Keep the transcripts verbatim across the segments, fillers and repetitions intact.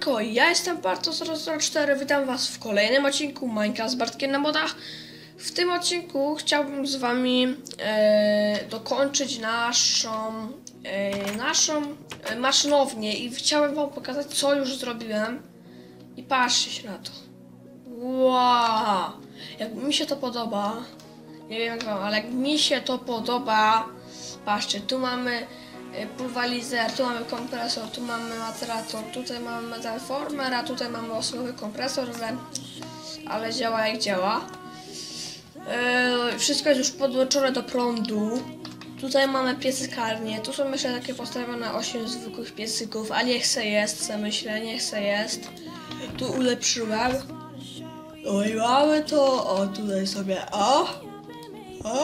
Siemanko, ja jestem Barto zero zero cztery, witam was w kolejnym odcinku Minecraft z Bartkiem na modach. W tym odcinku chciałbym z wami e, dokończyć naszą, e, naszą e, maszynownię i chciałem wam pokazać, co już zrobiłem. I patrzcie się na to. Wow! Jak mi się to podoba, nie wiem jak wam, ale jak mi się to podoba, patrzcie, tu mamy pulwalizer, tu mamy kompresor, tu mamy materator, tutaj mamy metalformer, a tutaj mamy osłonowy kompresor, ale, ale działa jak działa. Yy, wszystko jest już podłączone do prądu. Tutaj mamy piecykarnię, tu są jeszcze takie postawione osiem zwykłych piecyków, a niech se jest, se myślę, niech se jest. Tu ulepszyłem. No i mamy to, o tutaj sobie, o, o.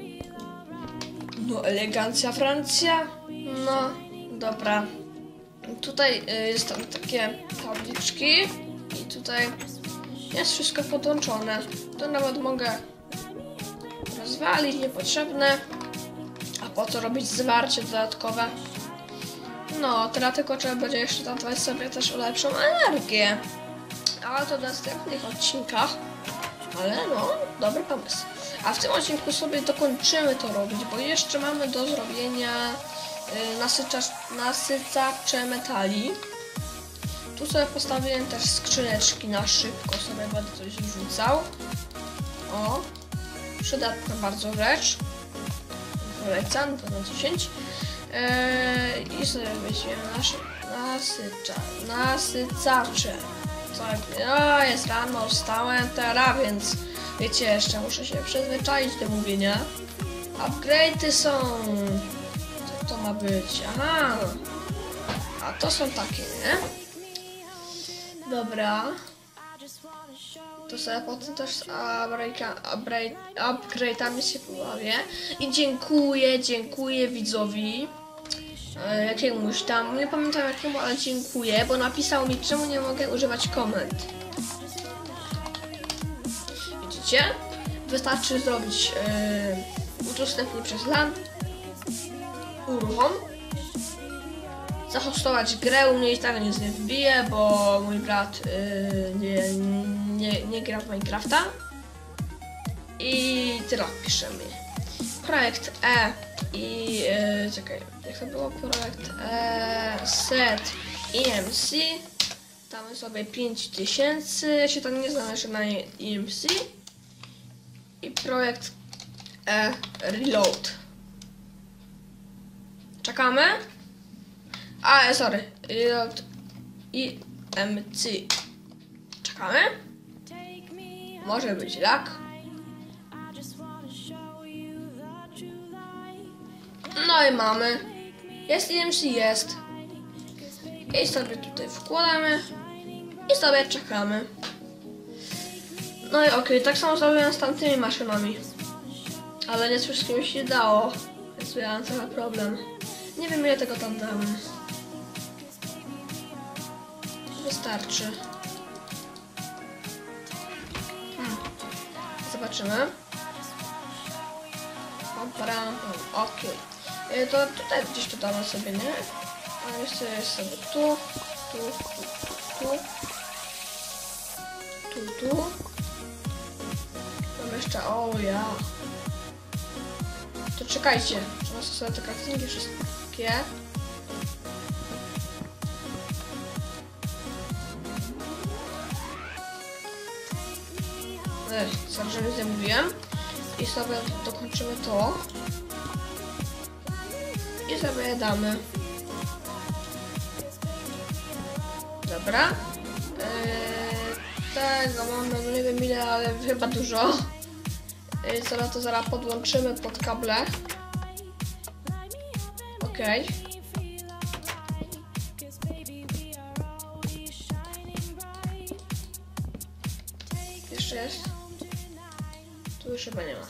No elegancja Francja. No, dobra. Tutaj y, jest tam takie tabliczki i tutaj jest wszystko podłączone. To nawet mogę rozwalić, niepotrzebne. A po co robić zwarcie dodatkowe? No, teraz tylko trzeba będzie jeszcze tam dać sobie też lepszą energię. Ale to w następnych odcinkach. Ale no, dobry pomysł. A w tym odcinku sobie dokończymy to robić, bo jeszcze mamy do zrobienia yy, nasyczacz, nasycacze metali. Tu sobie postawiłem też skrzyneczki na szybko, sobie będę coś wrzucał. O, przydatna bardzo rzecz. Polecam, to na dziesięć. Yy, I sobie weźmiemy nasze nasycza, nasycacze. Tak, no jest rano, wstałem teraz, więc wiecie, jeszcze muszę się przyzwyczaić do mówienia. Upgrade'y są... Co to ma być? Aha! A to są takie, nie? Dobra. To sobie potem też z upgrade'ami się pobawię. I dziękuję, dziękuję widzowi. Jakiemuś tam, nie pamiętam jakiemu, ale dziękuję, bo napisał mi, czemu nie mogę używać komend. Widzicie? Wystarczy zrobić yy, udostępnij przez LAN, uruchom, zahostować grę, u mnie i tak nic nie wbije, bo mój brat yy, nie, nie, nie gra w Minecrafta i tyle piszemy. Projekt E i yy, czekaj, jak to było? Projekt E, set E M C, damy sobie pięć tysięcy, ja się tam nie znam jeszcze na E M C. I projekt E reload. Czekamy. A, sorry, reload E M C. Czekamy. Może być lag. No i mamy. Jest E M C, jest. I sobie tutaj wkładamy. I sobie czekamy. No i okej, okay, tak samo zrobiłem z tamtymi maszynami. Ale nie z wszystkim się dało. Więc miałem trochę problem. Nie wiem ile tego tam dałem. Wystarczy. Hmm. Zobaczymy. Okej. Okay. To tutaj gdzieś to damy sobie, nie? A jeszcze jest sobie tu, tu, tu, tu, tu, tu. Mam jeszcze, o ja. To czekajcie, trzeba sobie te kartynki wszystkie. Ech, sorry, że nie zamówiłem. I sobie dokończymy to. I sobie je damy. Dobra. Eee, tego mamy, no nie wiem ile, ale chyba dużo. Eee, zaraz to zaraz podłączymy pod kable. Okej. Okay. Jeszcze jest. Tu już chyba nie ma.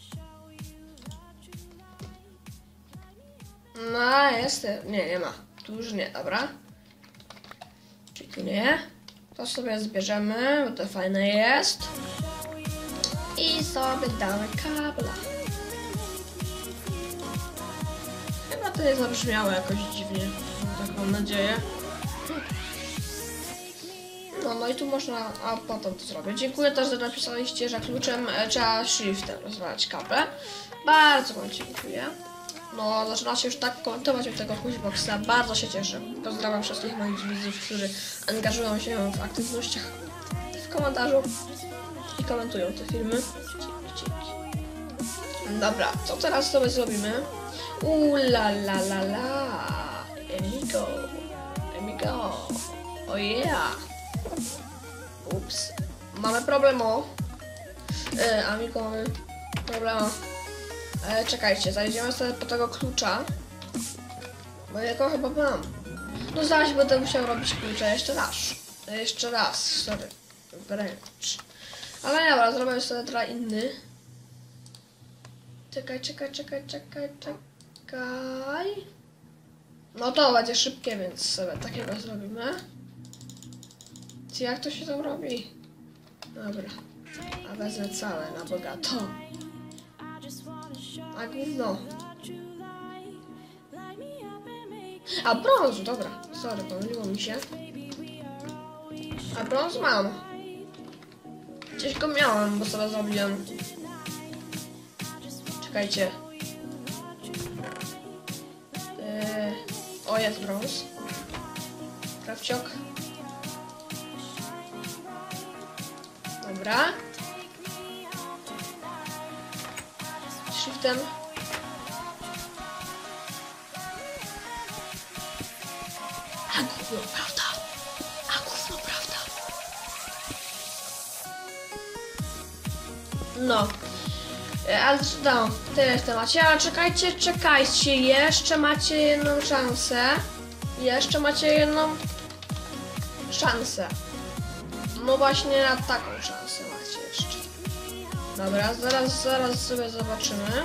No jest, nie, nie ma. Tu już nie, dobra. Czyli tu nie. To sobie zbierzemy, bo to fajne jest. I sobie damy kabla. Chyba to nie zabrzmiało jakoś dziwnie. Tak mam nadzieję. no i tu można, a potem to zrobię. Dziękuję też, że napisaliście, że kluczem e, trzeba shiftem rozwalać kable. Bardzo wam dziękuję. No, zaczynacie już tak komentować od tego Kuźboxa. Bardzo się cieszę. Pozdrawiam wszystkich moich widzów, którzy angażują się w aktywnościach w komentarzu i komentują te filmy. Dzięki, dzięki. Dobra, co teraz sobie zrobimy? Uuu, la la la la. Amigo. Amigo. Oh yeah. Ups. Mamy problemu. Yy, amigo, mamy problemu. E, czekajcie, zajdziemy sobie po tego klucza. Bo jego chyba mam. No zaś będę musiał robić klucze jeszcze raz. Jeszcze raz, sorry. Wręcz. Ale dobra, zrobię sobie teraz inny. Czekaj, czekaj, czekaj, czekaj, czekaj. No to będzie szybkie, więc sobie takiego zrobimy. Jak to się tam robi? Dobra. A wezmę całe na bogato. A gówno. A brąz, dobra. Sorry, pomyliło mi się. A brąz mam. Gdzieś go miałem, bo sobie zrobiłem. Czekajcie. Yy, o, jest brąz. Krawciok. Dobra. Shiftem. A gówno, prawda? A gówno, prawda? No. Ale no, tyle w temacie. Ale czekajcie, czekajcie. Jeszcze macie jedną szansę. Jeszcze macie jedną szansę. No właśnie na taką szansę macie jeszcze. Dobra, zaraz, zaraz sobie zobaczymy.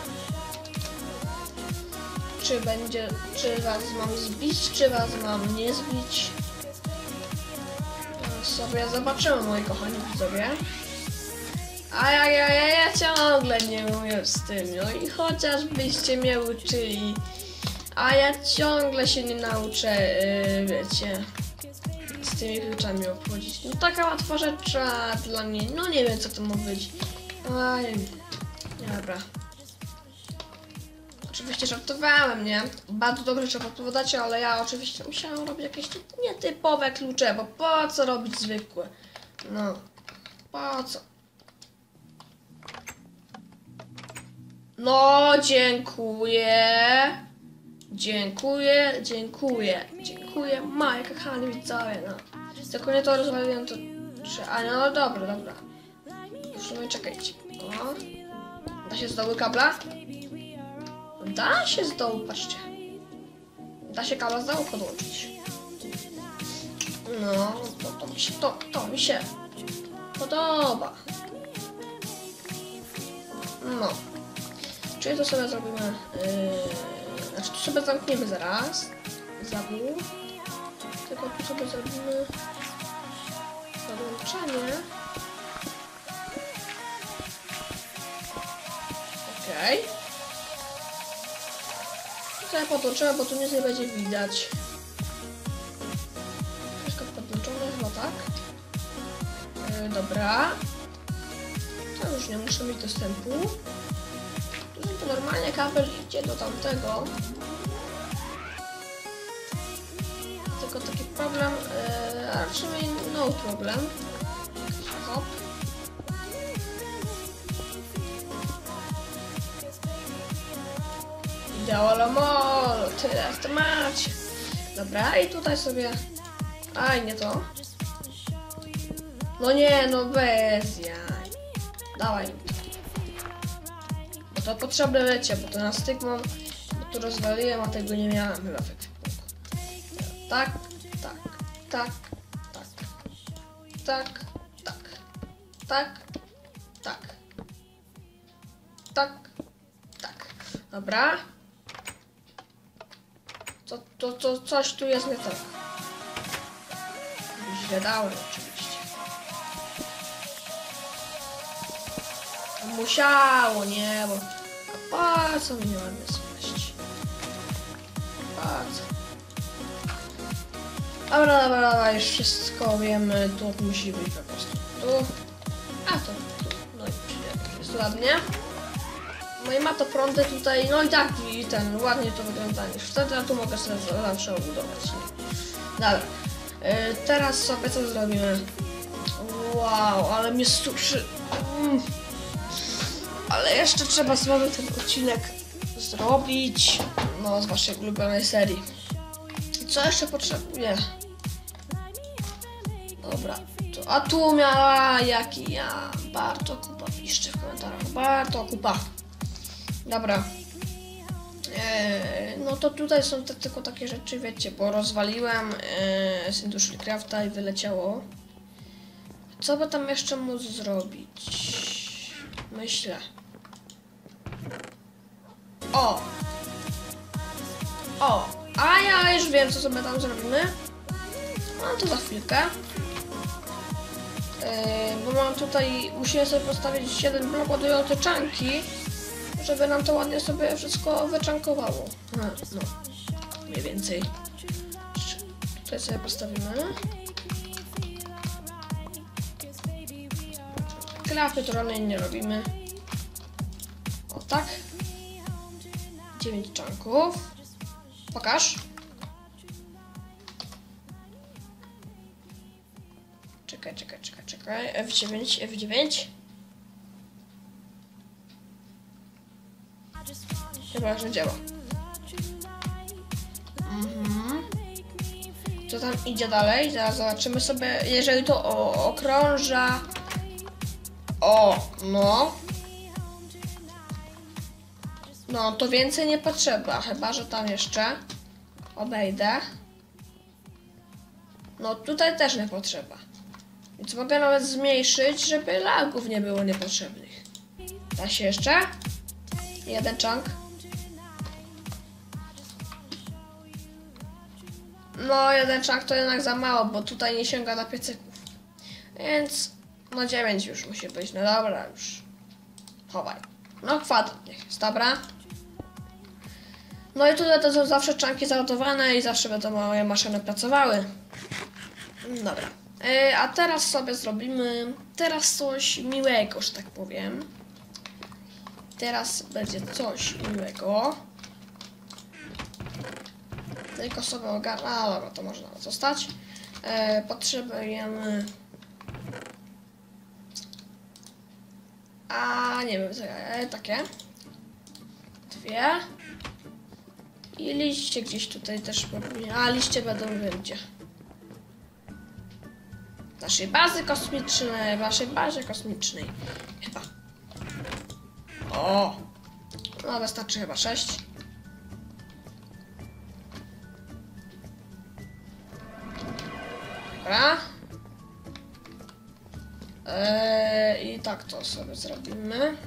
Czy będzie, czy was mam zbić, czy was mam nie zbić. Teraz sobie zobaczymy, moi kochani widzowie. A ja, ja, ja, ja ciągle nie umiem z tym, no i chociażbyście mnie uczyli. A ja ciągle się nie nauczę, yy, wiecie, z tymi kluczami obchodzić. No taka łatwa rzecz dla mnie, no nie wiem co to ma być. Aj, dobra. Oczywiście żartowałem, nie? Bardzo dobrze trzeba odpowiadać, ale ja oczywiście musiałem robić jakieś nietypowe klucze, bo po co robić zwykłe? No, po co? No, dziękuję. Dziękuję, dziękuję, dziękuję. Moje kochani widzowie, no. Tylko nie to rozwaliłem, to... A no dobra, dobra. W sumie czekajcie. O. Da się z dołu kabla? Da się z dołu, patrzcie. Da się kabla z dołu podłączyć. No, to, to mi się, to, to mi się podoba. No. Czyli to sobie zrobimy... Yy, znaczy tu sobie zamkniemy zaraz. Zawór. Tylko tu sobie zrobimy... podłączenie. Okej. Okay. Tutaj podłączymy, bo tu nic nie będzie widać. Wszystko podłączone, chyba tak. Yy, dobra. To już nie muszę mieć dostępu. Tu normalnie kabel idzie do tamtego. Tylko taki problem, yy, a raczej no problem. Hop. Ideolomol, tyle w temacie. Dobra, i tutaj sobie... Aj, nie to. No nie, no bez jaj. Dawaj. Bo to potrzebne lecie, bo to na styk mam... Bo tu rozwaliłem, a tego nie miałem chyba w ekwipunku. Tak, tak, tak, tak. Tak, tak. Tak, tak. Tak, tak. Dobra. To, to, to coś tu jest nie tak. Źle dałem oczywiście. Musiało, nie, bo... Po co mi nie ładnie spaść? Po co? Dobra, dobra, dobra, już wszystko wiemy, tu musi być po prostu tu, a to tu, no i jest ładnie. No i ma to prądy tutaj, no i tak, i ten, ładnie to wygląda niż wtedy, a tu mogę sobie zawsze obudować. Dobra, yy, teraz sobie co zrobimy? Wow, ale mnie suszy. Mm. Ale jeszcze trzeba sobie ten odcinek zrobić, no z waszej ulubionej serii. Co jeszcze potrzebuję? Dobra, to, a tu miała jaki ja, bardzo kupa, piszcie w komentarzach, bardzo kupa. Dobra, eee, no to tutaj są te, tylko takie rzeczy, wiecie, bo rozwaliłem eee, z Industrial Crafta i wyleciało. Co by tam jeszcze móc zrobić? Myślę. O! O! A ja już wiem, co sobie tam zrobimy. No to za chwilkę. Yy, bo mam tutaj, musimy sobie postawić jeden blok ładujący czanki, żeby nam to ładnie sobie wszystko wyczankowało. No, no. Mniej więcej. Tutaj sobie postawimy. Klapy to żadnej nie robimy. O tak. dziewięć czanków. Pokaż. Czekaj, czekaj, czekaj, czekaj. F dziewięć, F dziewięć. Chyba, że działa. Mhm. Co tam idzie dalej? Zaraz zobaczymy sobie, jeżeli to o, okrąża. O, no. No, to więcej nie potrzeba, chyba że tam jeszcze obejdę. No, tutaj też nie potrzeba. Więc mogę nawet zmniejszyć, żeby lagów nie było niepotrzebnych. Da się jeszcze? Jeden chunk. No, jeden chunk to jednak za mało, bo tutaj nie sięga na piecyków. Więc no dziewięć już musi być. No dobra, już. Chowaj. No kwadrat niech jest, dobra. No i tutaj to są zawsze czanki załadowane i zawsze będą moje maszyny pracowały. Dobra. Yy, a teraz sobie zrobimy teraz coś miłego, że tak powiem. Teraz będzie coś miłego. Tylko sobie ogarnę. A dobra, to można zostać. Yy, potrzebujemy... A nie wiem, takie. Dwie. I liście gdzieś tutaj też powinien. A liście będą wiem gdzie. Naszej bazy kosmicznej, waszej bazie kosmicznej. Chyba. O! No wystarczy chyba sześć. Dobra. Eee, I tak to sobie zrobimy.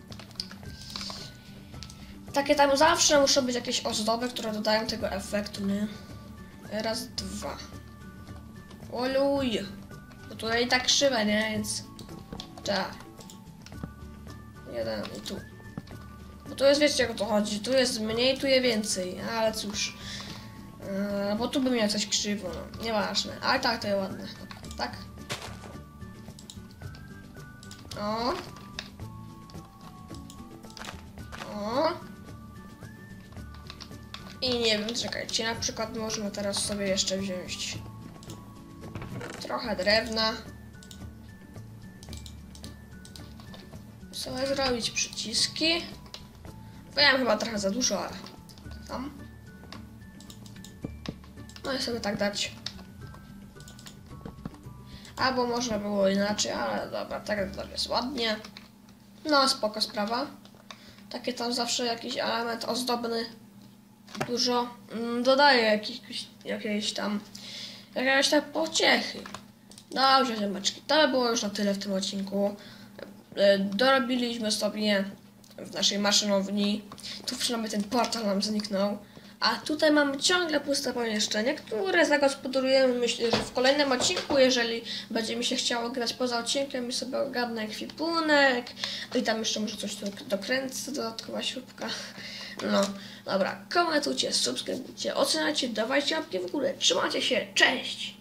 Takie tam zawsze muszą być jakieś ozdoby, które dodają tego efektu, nie? Raz, dwa. Oluj! Bo tutaj tak krzywe, nie? Więc... Tak. Jeden i tu. Bo tu jest, wiecie jak o to chodzi. Tu jest mniej, tu jest więcej. Ale cóż. Yy, bo tu by miał coś krzywo, no. Nieważne. Ale tak, to jest ładne. Tak? O. O. I nie wiem, czekajcie, na przykład możemy teraz sobie jeszcze wziąć trochę drewna. Sobie zrobić przyciski. Bo ja mam chyba trochę za dużo, ale tam. No i sobie tak dać. Albo można było inaczej, ale dobra, tak to jest ładnie. No spoko sprawa. Takie tam zawsze jakiś element ozdobny dużo mm, dodaje jakiś, jakiejś tam jakieś tam pociechy. Dobrze, ziomeczki, to by było już na tyle w tym odcinku. Dorobiliśmy sobie w naszej maszynowni. Tu przynajmniej ten portal nam zniknął. A tutaj mamy ciągle puste pomieszczenie, które zagospodarujemy, myślę, że w kolejnym odcinku, jeżeli będzie mi się chciało grać poza odcinkiem i sobie ogarnę ekwipunek i tam jeszcze może coś tu dokręcę, dodatkowa śrubka. No, Dobra, komentujcie, subskrybujcie, oceniajcie, dawajcie łapki w górę. Trzymajcie się, cześć!